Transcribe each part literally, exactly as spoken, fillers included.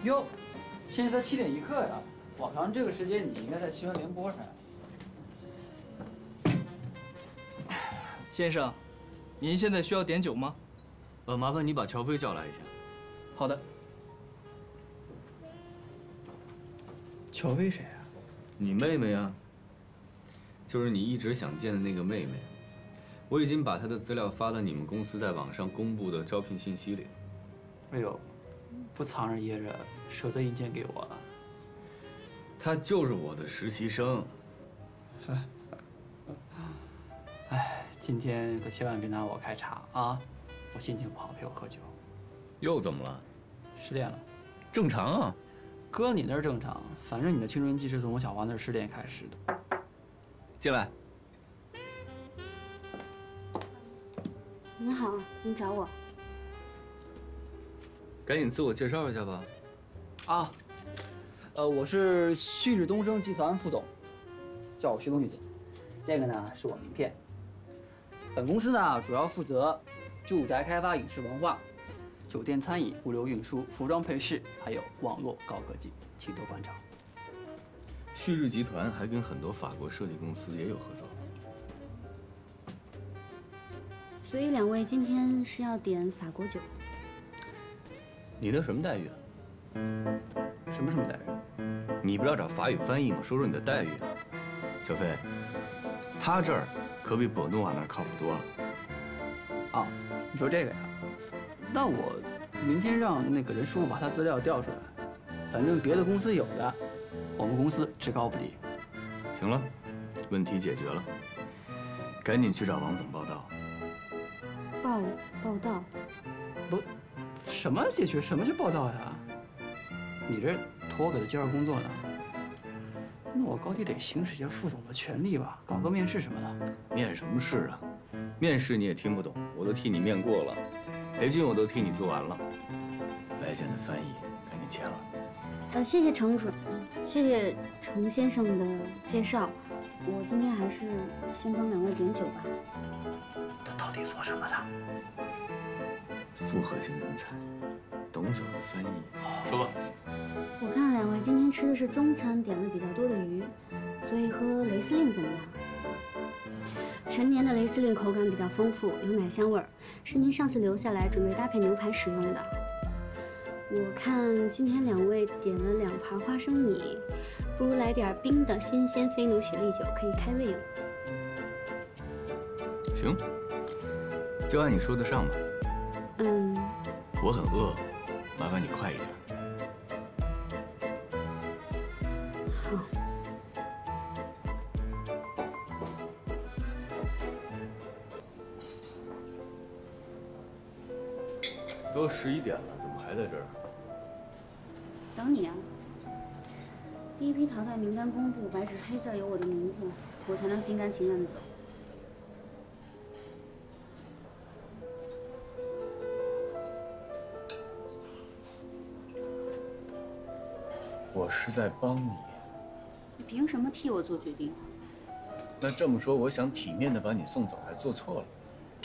哟，现在才七点一刻呀，往常这个时间你应该在新闻联播上。 先生，您现在需要点酒吗？ 呃，麻烦你把乔飞叫来一下。 好的。 乔飞谁啊？ 你妹妹啊，就是你一直想见的那个妹妹。我已经把她的资料发到你们公司在网上公布的招聘信息里。 哎呦，不藏着掖着，舍得引荐给我啊？ 她就是我的实习生。 哎，今天可千万别拿我开场啊！我心情不好，陪我喝酒。 又怎么了？ 失恋了。 正常啊。 搁你那儿正常，反正你的青春期是从我小华那儿失恋开始的。 进来。 您好，您找我？ 赶紧自我介绍一下吧。 啊，呃，我是旭日东升集团副总，叫我徐东就行。这个呢是我名片。本公司呢主要负责住宅开发、影视文化、酒店餐饮、物流运输、服装配饰，还有网络高科技，请多关照。 旭日集团还跟很多法国设计公司也有合作。 所以两位今天是要点法国酒？ 你那什么待遇啊？ 什么什么待遇？ 你不是要找法语翻译吗？说说你的待遇啊。小飞，他这儿可比博诺瓦那儿靠谱多了。 啊，你说这个呀？那我明天让那个人事部把他资料调出来，反正别的公司有的，我们公司只高不低。 行了，问题解决了，赶紧去找王总报道。 报报道？ 不，什么解决？什么叫报道呀？你这托我给他介绍工作呢？那我高低得行使一下副总的权利吧，搞个面试什么的。 面什么试啊？面试你也听不懂，我都替你面过了，培训我都替你做完了。白件的翻译赶紧签了。 呃，谢谢程主任，谢谢程先生的介绍。我今天还是先帮两位点酒吧。 他到底做什么的？ 复合型人才，懂酒的翻译。说吧。 我看两位今天吃的是中餐，点了比较多的鱼，所以喝雷司令怎么样？陈年的雷司令口感比较丰富，有奶香味儿，是您上次留下来准备搭配牛排使用的。我看今天两位点了两盘花生米，不如来点冰的新鲜飞奴雪莉酒，可以开胃用。 行，就按你说的上吧。 嗯， 我很饿，麻烦你快一点。 好。 都十一点了，怎么还在这儿？ 等你啊。第一批淘汰名单公布，白纸黑字有我的名字，我才能心甘情愿的走。 我是在帮你。 你凭什么替我做决定啊？ 那这么说，我想体面的把你送走，还做错了。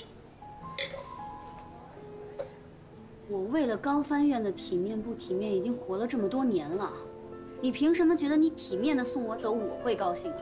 我为了高翻院的体面不体面，已经活了这么多年了，你凭什么觉得你体面的送我走，我会高兴啊？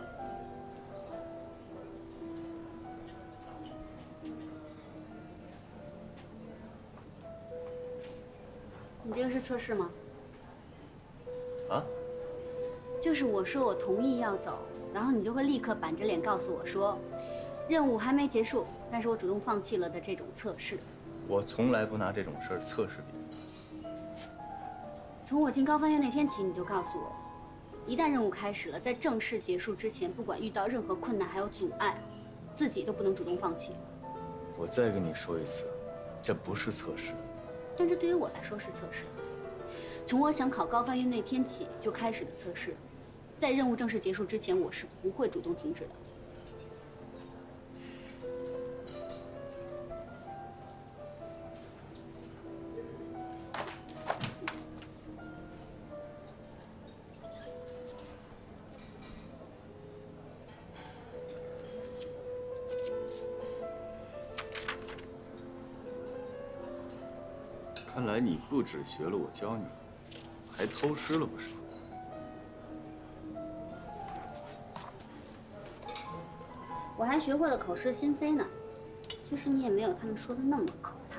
你这个是测试吗？ 啊？ 就是我说我同意要走，然后你就会立刻板着脸告诉我说，任务还没结束，但是我主动放弃了的这种测试。 我从来不拿这种事儿测试别人。 从我进高翻院那天起，你就告诉我，一旦任务开始了，在正式结束之前，不管遇到任何困难还有阻碍，自己都不能主动放弃。 我再跟你说一次，这不是测试。 但这对于我来说是测试。从我想考高翻院那天起就开始的测试，在任务正式结束之前，我是不会主动停止的。 看来你不只学了我教你的， 还偷师了不是？ 我还学会了口是心非呢。其实你也没有他们说的那么可怕。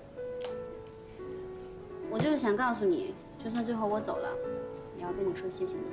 我就是想告诉你，就算最后我走了，也要跟你说谢谢你。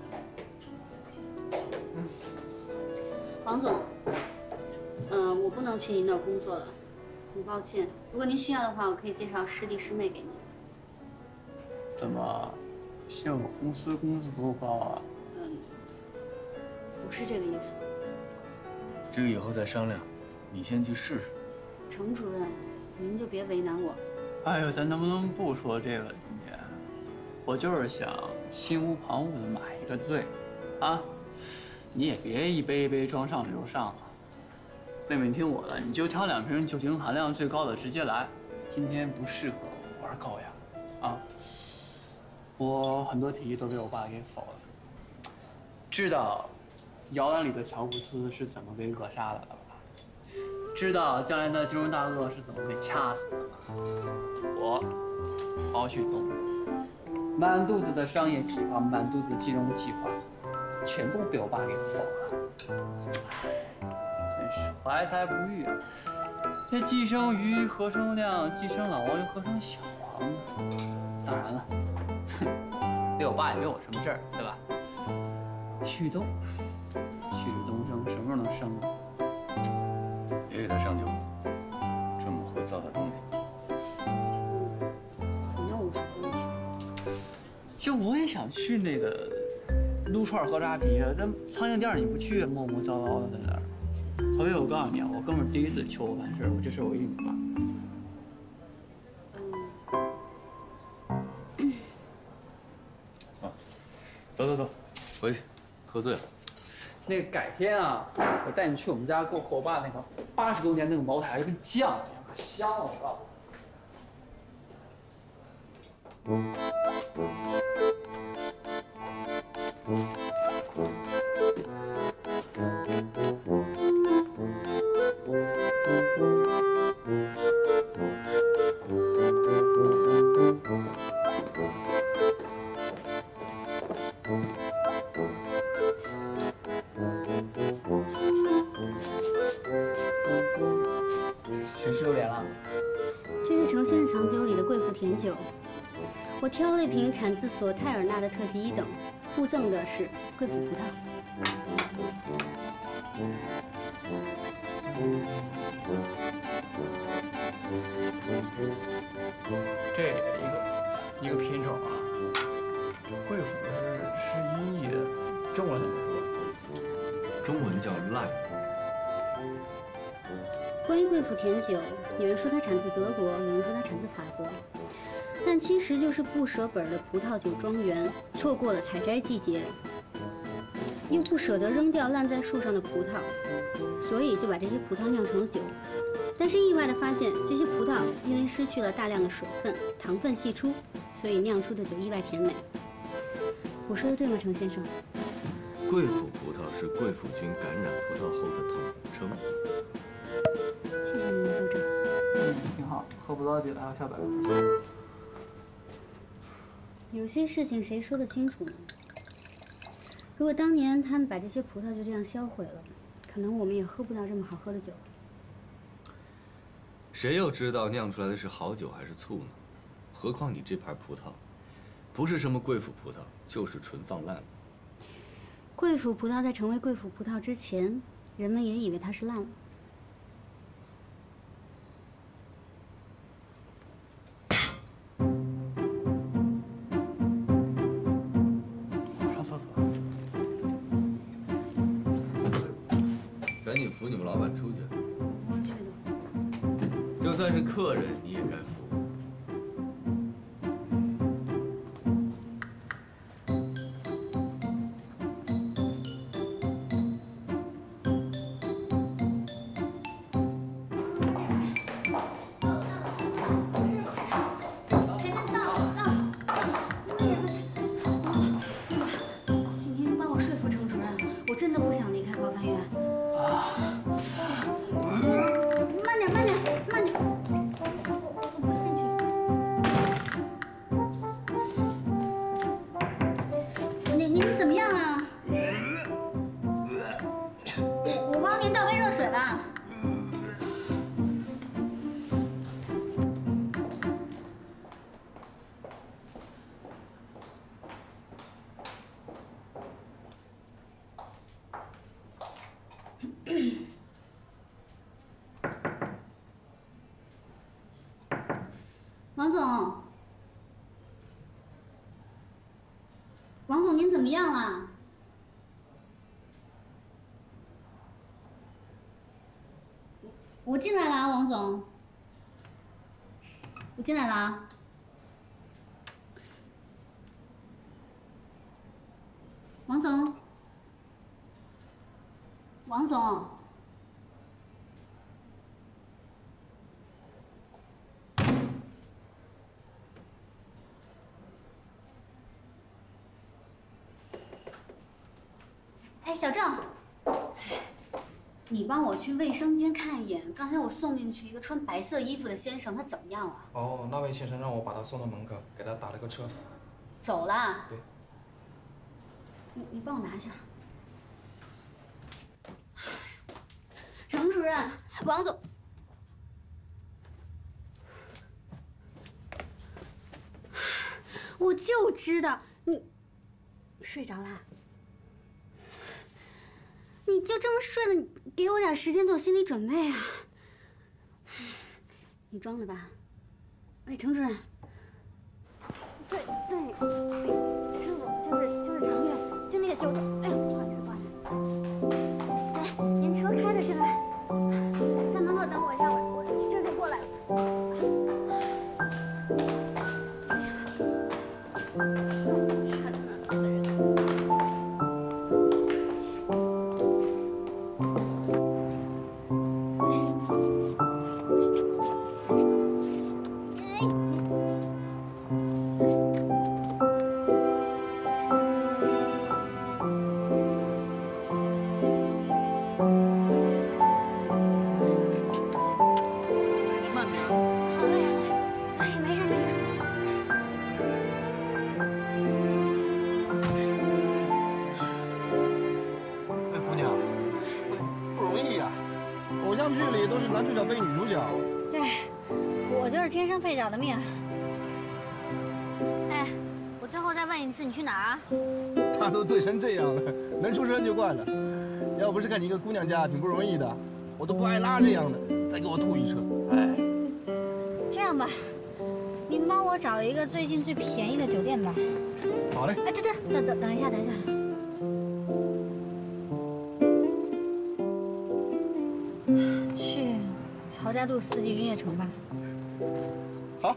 嗯，王总，嗯、呃，我不能去您那儿工作了，很抱歉。如果您需要的话，我可以介绍师弟师妹给您。 怎么，嫌我公司工资不够高啊？ 嗯，不是这个意思。 这个以后再商量，你先去试试。 程主任，您就别为难我。 哎呦，咱能不能不说这个了？今天，我就是想心无旁骛的买一个醉，啊，你也别一杯一杯装上就上了。妹妹，你听我的，你就挑两瓶酒精含量最高的直接来。今天不适合玩高雅，啊。我很多题都被我爸给否了。知道摇篮里的乔布斯是怎么被扼杀的了吧？知道将来的金融大鳄是怎么被掐死的吧？我，包旭东，满肚子的商业计划，满肚子金融计划，全部被我爸给否了。真是怀才不遇啊！这既生瑜，何生亮？既生老王，又何生小王呢？当然了，哼，对我爸也没我什么事儿，对吧？旭东，旭日东升，什么时候能升啊？ 别给他上酒，这么会糟蹋东西。 反正我是不会去。 就我也想去那个撸串喝扎啤啊，咱苍蝇店你不去，磨磨叨叨的在那儿。曹飞，我告诉你啊，我哥们儿第一次求我办事，我这事我一定办。 嗯。 啊，走走走，回去，喝醉了。 那个改天啊，我带你去我们家给我和我爸那个八十多年那个茅台，跟酱一样，可香了，我告诉你。谁是榴莲了？ 这是程先生藏酒里的贵腐甜酒。我挑了一瓶产自索泰尔纳的特级一等，附赠的是贵腐葡萄。 这一个一个品种啊，贵腐是是音译的，中文怎么说？ 中文叫烂。 关于贵腐甜酒，有人说它产自德国，有人说它产自法国，但其实就是不舍本的葡萄酒庄园错过了采摘季节，又不舍得扔掉烂在树上的葡萄，所以就把这些葡萄酿成了酒。但是意外的发现，这些葡萄因为失去了大量的水分，糖分析出，所以酿出的酒意外甜美。我说的对吗，程先生？ 贵腐葡萄是贵腐菌感染葡萄后的统称。 谢谢您的纠正。 嗯，挺好，喝葡萄酒还要下百分之。 有些事情谁说得清楚呢？如果当年他们把这些葡萄就这样销毁了，可能我们也喝不到这么好喝的酒。 谁又知道酿出来的是好酒还是醋呢？何况你这盘葡萄，不是什么贵腐葡萄，就是纯放烂了。 贵腐葡萄在成为贵腐葡萄之前，人们也以为它是烂了。 我上厕所。 赶紧扶你们老板出去。 去的。 就算是客人，你也该服。 前面到了，到了。请您帮我说服程主任，我真的不想离开高帆院。 啊。 慢点，慢点，慢点。我我不王总，王总，您怎么样了？我进来了啊，王总，我进来了啊。王总，王总。 哎，小郑，你帮我去卫生间看一眼。刚才我送进去一个穿白色衣服的先生，他怎么样了？ 哦，那位先生让我把他送到门口，给他打了个车。 走了。 对。 你你帮我拿一下。程主任，王总，我就知道你睡着了。 你就这么睡了，你给我点时间做心理准备啊！你装的吧？喂，程主任。对对对，是我，就是就是常月，就那个九州。哎呦，不好意思不好意思。来，您车开着进来，在门口等我一下，我我这就过来了。哎呀，那么沉呢，这个人。 配角的命。哎，我最后再问一次，你去哪儿啊？ 他都醉成这样了，能出车就怪了。要不是看你一个姑娘家挺不容易的，我都不爱拉这样的，再给我吐一车。哎， 这样吧，您帮我找一个最近最便宜的酒店吧。 好嘞。 哎，等等等等等一下，等一下。去曹家渡四季音乐城吧。 好。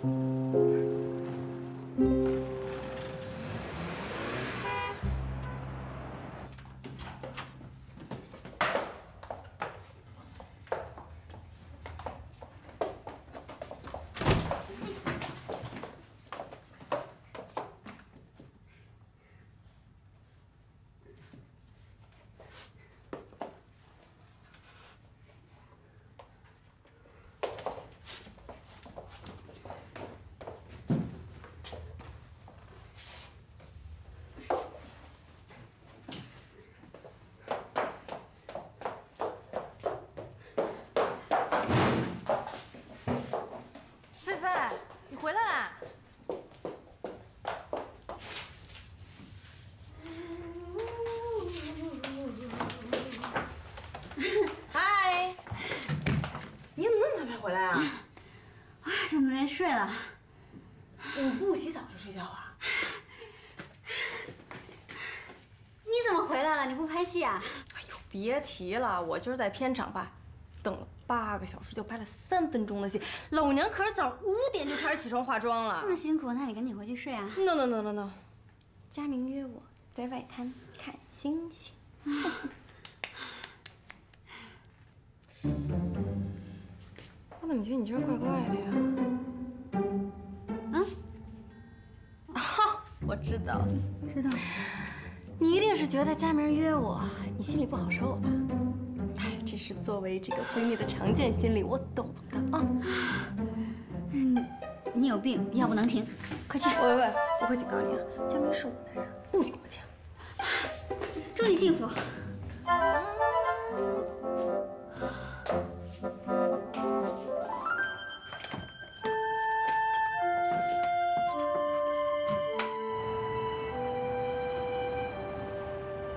睡了， 我不洗澡就睡觉啊？ 你怎么回来了？你不拍戏啊？ 哎呦，别提了，我今儿在片场吧，等了八个小时就拍了三分钟的戏。老娘可是早上五点就开始起床化妆了。 这么辛苦，那你赶紧回去睡啊 ！No no no no no， 佳明约我在外滩看星星。我怎么觉得你今儿怪怪的呀？ 我知道了， 知道了。 你一定是觉得佳明约我，你心里不好受吧？哎，这是作为这个闺蜜的常见心理，我懂的啊。 嗯，你有病，药不能停，快去！ 喂喂，我可警告你啊，佳明是我男人，不许跟我抢。 祝你幸福。 啊